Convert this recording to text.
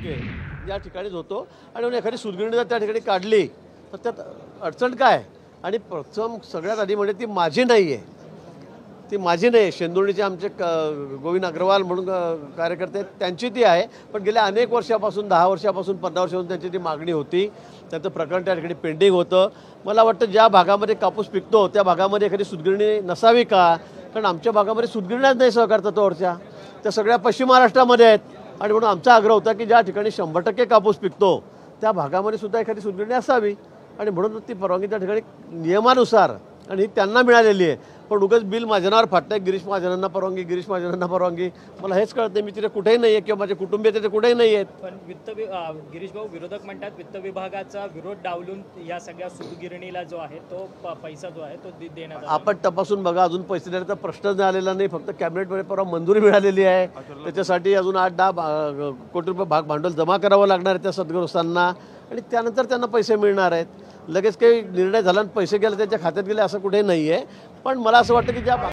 टक्के या ठिकाणीच होतो आणि म्हणून एखादी सूतगिरणी जर त्या ठिकाणी काढली तर त्यात अडचण काय? आणि प्रथम सगळ्यात आधी म्हणजे ती माझी नाही आहे, ती माझी नाही. शेंदुर्णीचे आमचे गोविंद अग्रवाल म्हणून कार्यकर्ते आहेत, त्यांची ती आहे. पण गेल्या अनेक वर्षापासून 10 वर्षापासून 15 वर्षापासून त्यांची ती मागणी होती. त्यांचं प्रकरण त्या ठिकाणी पेंडिंग होतं. मला वाटतं ज्या भागामध्ये कापूस पिकतो त्या भागामध्ये एखादी सूतगिरणी नसावी का? कारण आमच्या भागामध्ये सूतगिरण्याच नाही सहकार तत्वावरच्या, त्या सगळ्या पश्चिम महाराष्ट्रामध्ये आहेत. आणि म्हणून आमचा आग्रह होता की ज्या ठिकाणी 100% कापूस पिकतो त्या भागामध्ये सुद्धा एखादी सूतगिरणी असावी. आणि म्हणून ती परवानगी त्या ठिकाणी नियमानुसार आणि ही त्यांना मिळालेली आहे. पण उगाच बिल माझ्या नावावर फाटतंय, गिरीश महाजनांना परवानगी, गिरीश महाजनांना परवानगी. मला हेच कळत नाही. मी तिथे कुठेही नाही आहे किंवा माझे कुटुंबीय तिथे कुठेही नाही आहेत. पण गिरीश भाऊ विरोधक म्हणतात वित्त विभागाचा विरोध डावलून या सगळ्या सूतगिरणीला जो आहे तो पैसा जो आहे तो देण्यात आला. आपण तपासून बघा, अजून पैसे देण्याचा प्रश्नच आलेला नाही. फक्त कॅबिनेटमध्ये परवा मंजुरी मिळालेली आहे. त्याच्यासाठी अजून 8-10 कोटी रुपये भांडवल जमा करावं लागणार आहे त्या सद्ग्रस्तांना आणि त्यानंतर त्यांना पैसे मिळणार आहेत. लगेच काही निर्णय झाला आणि पैसे गेले त्यांच्या खात्यात गेले असं कुठेही नाही आहे. पण मला असं वाटतं की ज्या